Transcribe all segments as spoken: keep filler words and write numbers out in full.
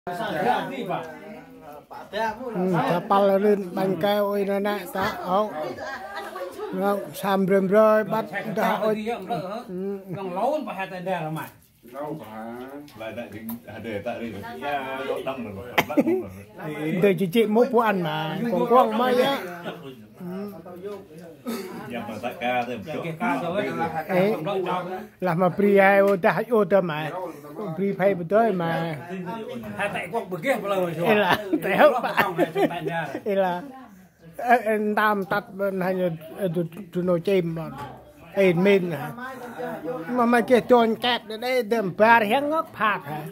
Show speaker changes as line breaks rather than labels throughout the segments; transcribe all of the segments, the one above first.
Kapal lên bánh keo ôi nó nè ta áo nó xàm rơm rơi bắt ta ôi
còn lâu phải hai tay đè là mày
lâu phải lại tại để tại đây là độ đông rồi
để chị chị mua của ăn mà còn quăng mấy á
nhằm mà tại ca thêm chỗ
làm mà pri ai ô ta hay ô ta mà pri pay bữa tới mà
hai tay quăng bực kia bao lâu
rồi là téo là em tam tắt bên hay là tụi nó chim mà em mình à mà mà cái tròn kẹt đây đầm ba hẹn ngóc phạt hả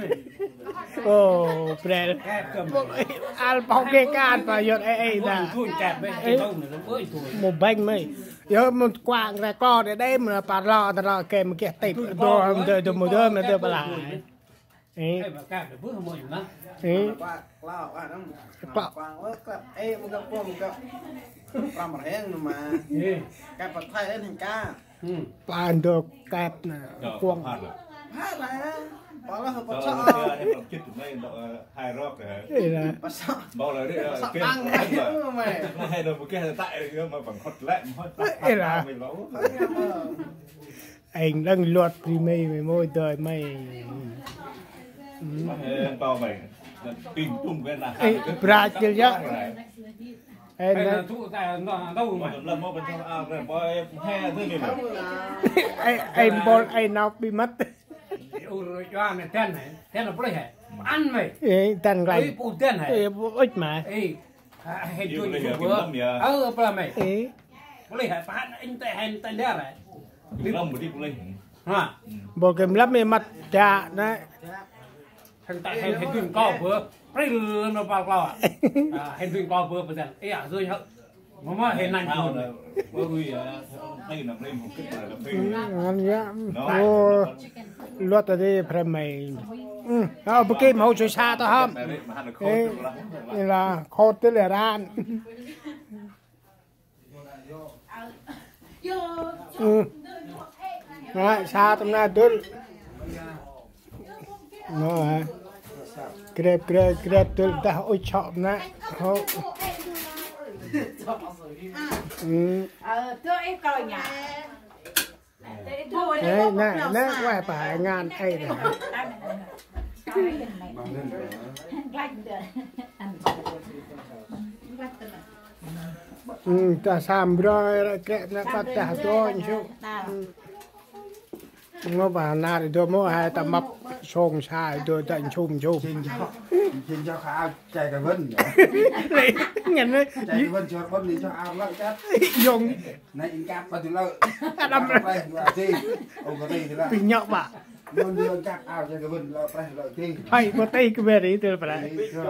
ô bèn al bao cái can và giờ ấy là một bánh mấy giờ một quàng ra co để đây mà bà lo ta lo kèm cái tịp đồ đồ đồ một đứa mà đưa bà lại ấy ấy
quang quang ê một cái quang một cái làm một hẹn mà cái bật thay lên thành ca
bàn được kẹp nè quang
hát lại á bảo là bật
cho chích mấy hai rốt rồi bao lời đấy cái hay là một cái tại mà bằng khót lẹm
là anh đang luật thì mày mày môi đời mày
bao mày pin tung cái là
ra chưa nhá
em là chú ta nó đâu mà
làm một bên trong ao rồi bơi he thứ gì
mà em bol em nào bị mất
rồi cho anh tên này tên là bữa này ăn mày
tên này
phụ tên này
ít mà
hay tôi bữa ờ bữa mày bữa này phải anh tay hành tay đeo này
lâm một đi bữa này
hả
bộ kèm lắm mày mặt trà đấy
thằng tại hay hay tuyên co bữa phải nó vào vào à hay tuyên co bữa bây giờ ấy à rồi hả mà mà hay nành rồi bữa rồi đây là đây một cái là
anh nhá ô luật ở đây phải mày à bữa kia màu chơi xa tao không là khô tới là ran ừ đấy xa tao na tới nó à kẹp kẹp kẹp tới ta ôi chọn nè họ
ừ tôi em coi nhà
đấy nè nè quay phải ngàn hay này ừ ta xàm rồi kẹp nó bắt ta thôi chứ nó bà na thì tôi mua hai ta mập xôn xài tôi chạy chum chum
trên cho trên cho khá chạy cả vân
nhận đấy
chạy cả vân cho vân đi cho ao lợi cát
dùng
này in cáp vào từ lâu
đâm ra
đây là gì ông có đây thì là
bị nhậu bạ
luôn đưa cáp ao chạy cả vân lợi đây lợi gì
hay có tay cái về đấy từ phải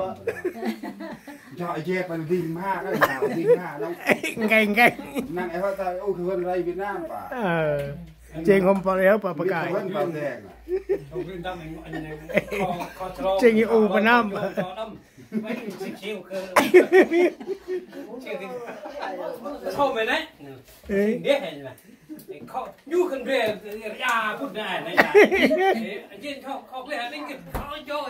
cho dẹp bằng tim ha cái nào tim ha đâu
ngay ngay
năng em hỏi tay ô cái vân đây Việt Nam phải
ờ trên hôm qua léo bà bà cài trên những u Việt Nam
không mày đấy biết hay là không nhu cần về nhà phút này này trên không không lấy đến cái khó cho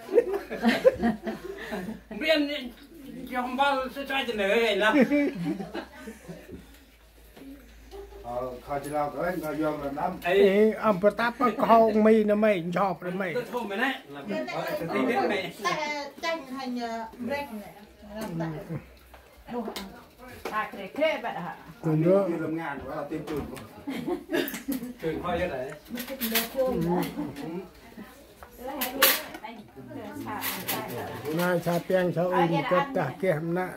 biết trong bao sẽ trai trên này là
khỏi chỉ lao cái người dùng là năm
ấy ông bà táp có con mi nó mày chọc rồi mày
không mày đấy là tí biết mày
tranh hành break này à cái cái bạn hả
cùng đó
làm ngàn của là tiêm chủng
chủng khoai cái đấy
nay cha piang cha ui cái ta kem nè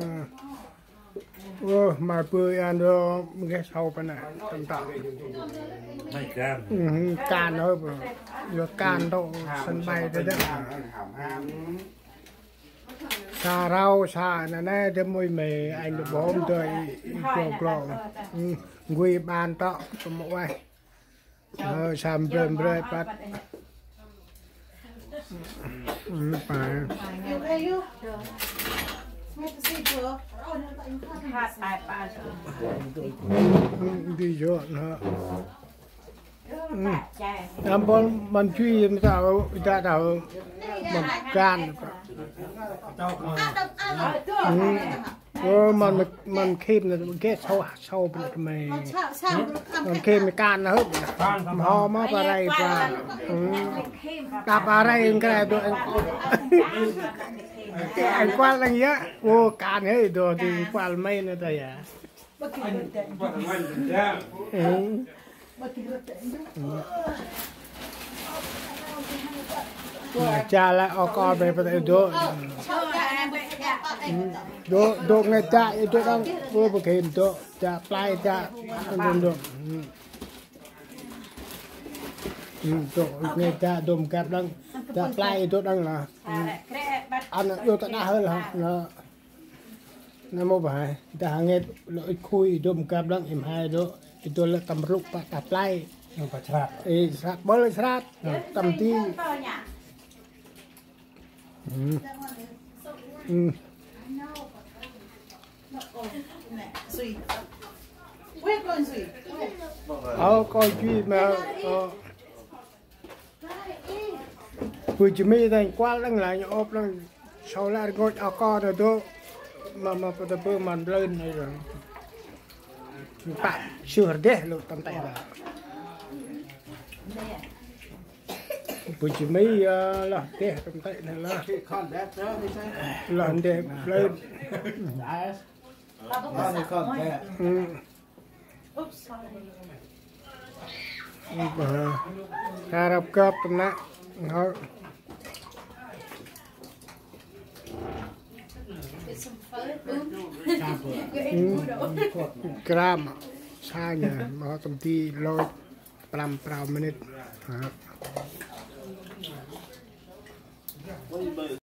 ô mà bơi ăn đó cái sau bên này tầm tạm
này can
can thôi rồi can đâu sân bay đấy đấy xà rau xà này nè để môi mề anh được bom rồi gò gò quy bàn tọ một ai ờ xàm rơm rơi bắt phải đi dọn hả làm bọn mình truy mình sao ta đâu mình can ừ mình mình kim là mình kết sâu sâu bên mày mình kim mình can nó hết ho mà vào đây và đạp vào đây cái này tụi anh quan là gì á vô can hết rồi thì quan mấy nữa thôi à cha lại ở con về phải đố đố đố ngay cha itu đang vừa bực hình đố cha play cha đố đố đố ngay cha đôm cặp đang cha play itu đang là anh đố ta đã hơn là nó nó mua bài ta nghe lỗi khui đôm cặp đang em hai đố itu là tầm rục pak apply
yang pacaran
eh serat boleh serat tầm ti hmm hmm
Sweet. We're going sweet.
Ờ coi truy mà vừa chỉ mi thành qua lăng lại ốp lăng sau lại ngồi ở co rồi đó mà mà phải bơ màn lên này rồi bạn sửa đấy luôn tầm tay là vừa chỉ mi là đấy tầm tay này là là đẹp lên harap cấp nè họ gram sai nhỉ mà họ tầm ti lôi pram pram minute